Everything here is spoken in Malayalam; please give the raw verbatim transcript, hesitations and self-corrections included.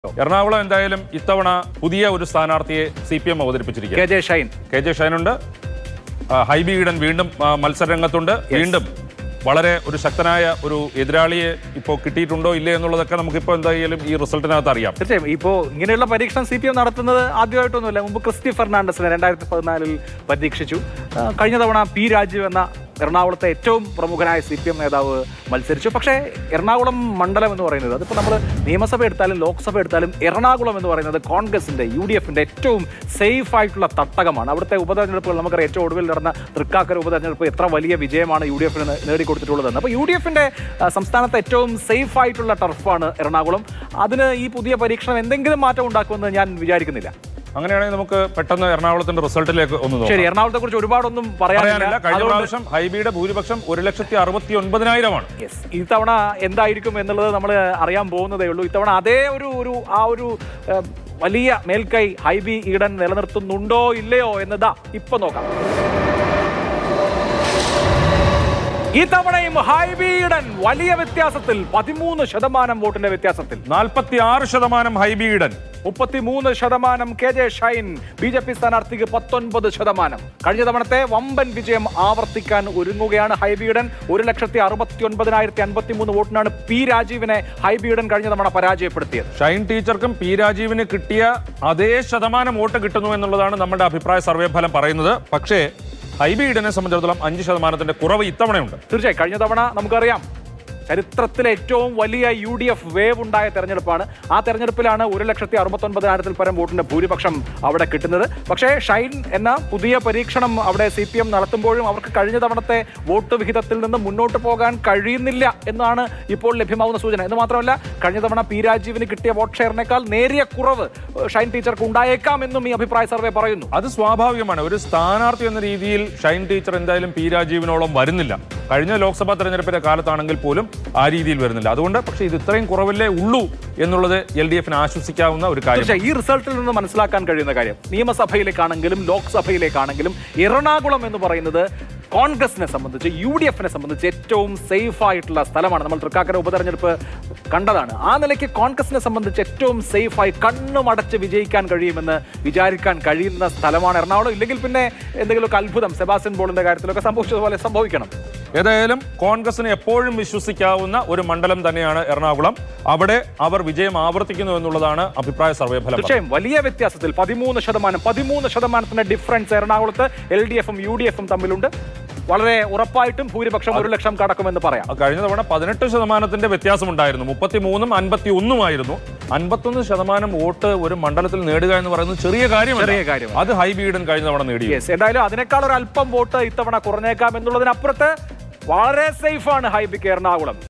എറണാകുളം എന്തായാലും ഇത്തവണ പുതിയ ഒരു സ്ഥാനാർത്ഥിയെ സി പി എം അവതരിപ്പിച്ചിരിക്കുന്നു. K J Shine K J ഷൈനുണ്ട്. ഹൈബി ഈഡൻ വീണ്ടും മത്സരരംഗത്തുണ്ട്. വീണ്ടും വളരെ ഒരു ശക്തനായ ഒരു എതിരാളിയെ ഇപ്പോൾ കിട്ടിയിട്ടുണ്ടോ ഇല്ലേ എന്നുള്ളതൊക്കെ നമുക്കിപ്പോൾ എന്തായാലും ഈ റിസൾട്ടിനകത്ത് അറിയാം. തീർച്ചയായും ഇപ്പോൾ ഇങ്ങനെയുള്ള പരീക്ഷണം സി പി എം നടത്തുന്നത് ആദ്യമായിട്ടൊന്നുമില്ല. മുമ്പ് ക്രിസ്റ്റി ഫെർണാണ്ടസിനെ രണ്ടായിരത്തി പതിനാലിൽ പരീക്ഷിച്ചു. കഴിഞ്ഞ തവണ പി രാജീവ് എന്ന എറണാകുളത്തെ ഏറ്റവും പ്രമുഖനായ സി പി എം നേതാവ് മത്സരിച്ചു. പക്ഷേ എറണാകുളം മണ്ഡലം എന്ന് പറയുന്നത് അതിപ്പോൾ നമ്മൾ നിയമസഭ എടുത്താലും ലോക്സഭ എടുത്താലും എറണാകുളം എന്ന് പറയുന്നത് കോൺഗ്രസിൻ്റെ യു ഡി എഫിൻ്റെ ഏറ്റവും സേഫ് ആയിട്ടുള്ള തട്ടകമാണ്. അവിടുത്തെ ഉപതെരഞ്ഞെടുപ്പുകൾ നമുക്കറിയാം. ഏറ്റവും ഒടുവിൽ നടന്ന തൃക്കാക്കര ഉപതെരഞ്ഞെടുപ്പ് എത്ര വലിയ വിജയമാണ് യു ഡി എഫിന് നേടിക്കൊടുത്തിട്ടുള്ളതെന്ന്. അപ്പോൾ യു ഡി എഫിൻ്റെ സംസ്ഥാനത്തെ ഏറ്റവും സേഫ് ആയിട്ടുള്ള ടർഫാണ് എറണാകുളം. അതിന് ഈ പുതിയ പരീക്ഷണം എന്തെങ്കിലും മാറ്റം ഉണ്ടാക്കുമെന്ന് ഞാൻ വിചാരിക്കുന്നില്ല. അങ്ങനെയാണെങ്കിൽ നമുക്ക് പെട്ടെന്ന് എറണാകുളത്തിന്റെ റിസൾട്ടിലേക്ക് ഒന്ന് നോക്കാം. ശരി, എറണാകുളത്തെ കുറിച്ച് ഒരുപാടൊന്നും പറയാനില്ല. കഴിഞ്ഞ പ്രാവശ്യം ഹൈബിയുടെ ഭൂരിപക്ഷം ഒരു ലക്ഷത്തി അറുപത്തി ഒൻപതിനായിരമാണ്. ഇത്തവണ എന്തായിരിക്കും എന്നുള്ളത് നമ്മൾ അറിയാൻ പോകുന്നതേ ഉള്ളൂ. ഇത്തവണ അതേ ഒരു ഒരു ആ ഒരു വലിയ മേൽക്കൈ ഹൈബി ഈഡൻ നിലനിർത്തുന്നുണ്ടോ ഇല്ലയോ എന്നതാ ഇപ്പൊ നോക്കാം. ഈ തവണയും ഹൈബി ഈഡൻ വലിയ വ്യത്യാസത്തിൽ പതിമൂന്ന് ശതമാനം വോട്ടിന്റെ വ്യത്യാസത്തിൽ നാൽപ്പത്തി ആറ് ശതമാനം ഹൈബി ഈഡൻ, മുപ്പത്തിമൂന്ന് ശതമാനം K J Shine, B J P സ്ഥാനാർത്ഥിക്ക് പത്തൊൻപത് ശതമാനം. കഴിഞ്ഞ തവണത്തെ വമ്പൻ വിജയം ആവർത്തിക്കാൻ ഒരുങ്ങുകയാണ് ഹൈബി ഈഡൻ. ഒരു ലക്ഷത്തി അറുപത്തി ഒൻപതിനായിരത്തി അൻപത്തി മൂന്ന് വോട്ടിനാണ് പി രാജീവിനെ ഹൈബി ഈഡൻ കഴിഞ്ഞ തവണ പരാജയപ്പെടുത്തിയത്. ഷൈൻ ടീച്ചർക്കും പി രാജീവിന് കിട്ടിയ അതേ ശതമാനം വോട്ട് കിട്ടുന്നു എന്നുള്ളതാണ് നമ്മുടെ അഭിപ്രായ സർവേ ഫലം പറയുന്നത്. പക്ഷേ ഹൈബി ഈഡനെ സംബന്ധിച്ചിടത്തോളം അഞ്ച് ശതമാനത്തിന്റെ കുറവ് ഇത്തവണയുണ്ട്. തീർച്ചയായും കഴിഞ്ഞ തവണ നമുക്കറിയാം ചരിത്രത്തിലെ ഏറ്റവും വലിയ യു ഡി എഫ് വേവ് ഉണ്ടായ തെരഞ്ഞെടുപ്പാണ്. ആ തെരഞ്ഞെടുപ്പിലാണ് ഒരു ലക്ഷത്തി അറുപത്തി ഒൻപതിനായിരത്തിൽ പരം വോട്ടിന്റെ ഭൂരിപക്ഷം അവിടെ കിട്ടുന്നത്. പക്ഷേ ഷൈൻ എന്ന പുതിയ പരീക്ഷണം അവിടെ സി പി എം നടത്തുമ്പോഴും അവർക്ക് കഴിഞ്ഞ തവണത്തെ വോട്ട് വിഹിതത്തിൽ നിന്ന് മുന്നോട്ട് പോകാൻ കഴിയുന്നില്ല എന്നാണ് ഇപ്പോൾ ലഭ്യമാവുന്ന സൂചന. എന്ന് മാത്രമല്ല കഴിഞ്ഞ തവണ പി രാജീവിന് കിട്ടിയ വോട്ട് ഷെയറിനേക്കാൾ നേരിയ കുറവ് ഷൈൻ ടീച്ചർക്ക് ഉണ്ടായേക്കാം എന്നും ഈ അഭിപ്രായ സർവേ പറയുന്നു. അത് സ്വാഭാവികമാണ്. ഒരു സ്ഥാനാർത്ഥി എന്ന രീതിയിൽ ഷൈൻ ടീച്ചർ എന്തായാലും പി രാജീവിനോളം വരുന്നില്ല. കഴിഞ്ഞ ലോക്സഭാ തെരഞ്ഞെടുപ്പിന്റെ കാലത്താണെങ്കിൽ പോലും ആ രീതിയിൽ വരുന്നില്ല. അതുകൊണ്ട് പക്ഷേ ഇത് ഇത്രയും കുറവല്ലേ ഉള്ളൂ എന്നുള്ളത് എൽ ഡി എഫിന് ആശ്വസിക്കാവുന്ന ഒരു കാര്യം. ഈ റിസൾട്ടിൽ നിന്ന് മനസ്സിലാക്കാൻ കഴിയുന്ന കാര്യം നിയമസഭയിലേക്കാണെങ്കിലും ലോക്സഭയിലേക്കാണെങ്കിലും എറണാകുളം എന്ന് പറയുന്നത് കോൺഗ്രസിനെ സംബന്ധിച്ച് യു ഡി എഫിനെ സംബന്ധിച്ച് ഏറ്റവും സേഫ് ആയിട്ടുള്ള സ്ഥലമാണ്. നമ്മൾ തൃക്കാക്കര ഉപതെരഞ്ഞെടുപ്പ് കണ്ടതാണ്. ആ നിലയ്ക്ക് കോൺഗ്രസിനെ സംബന്ധിച്ച് ഏറ്റവും സേഫായി കണ്ണുമടച്ച് വിജയിക്കാൻ കഴിയുമെന്ന് വിചാരിക്കാൻ കഴിയുന്ന സ്ഥലമാണ് എറണാകുളം. ഇല്ലെങ്കിൽ പിന്നെ എന്തെങ്കിലുമൊക്കെ അത്ഭുതം സെബാസ്റ്റ്യൻ പോളിന്റെ കാര്യത്തിലൊക്കെ സംഭവിച്ചതുപോലെ സംഭവിക്കണം. ഏതായാലും കോൺഗ്രസിന് എപ്പോഴും വിശ്വസിക്കാവുന്ന ഒരു മണ്ഡലം തന്നെയാണ് എറണാകുളം. അവിടെ അവർ വിജയം ആവർത്തിക്കുന്നു എന്നുള്ളതാണ് അഭിപ്രായ സർവേ ഫലം. തീർച്ചയായും വലിയ വ്യത്യാസത്തിൽ പതിമൂന്ന് ശതമാനം പതിമൂന്ന് ശതമാനത്തിന്റെ ഡിഫറൻസ് എറണാകുളത്ത് എൽ ഡി എഫും യു ഡി എഫും തമ്മിലുണ്ട്. വളരെ ഉറപ്പായിട്ടും ഭൂരിപക്ഷം ഒരു ലക്ഷം കടക്കുമെന്ന് പറയാം. കഴിഞ്ഞ തവണ പതിനെട്ട് ശതമാനത്തിന്റെ വ്യത്യാസമുണ്ടായിരുന്നു. മുപ്പത്തിമൂന്നും അൻപത്തി ഒന്നുമായിരുന്നു. അൻപത്തൊന്ന് ശതമാനം വോട്ട് ഒരു മണ്ഡലത്തിൽ നേടുക എന്ന് പറയുന്നത് ചെറിയ കാര്യമല്ല. ചെറിയ കാര്യം അത് ഹൈബി ഈഡൻ കഴിഞ്ഞ തവണ നേടി. എന്തായാലും അതിനേക്കാൾ ഒരു അല്പം വോട്ട് ഇത്തവണ കുറഞ്ഞേക്കാം എന്നുള്ളതിനപ്പുറത്ത് വളരെ സേഫാണ് ഹൈബിക്ക് എറണാകുളം.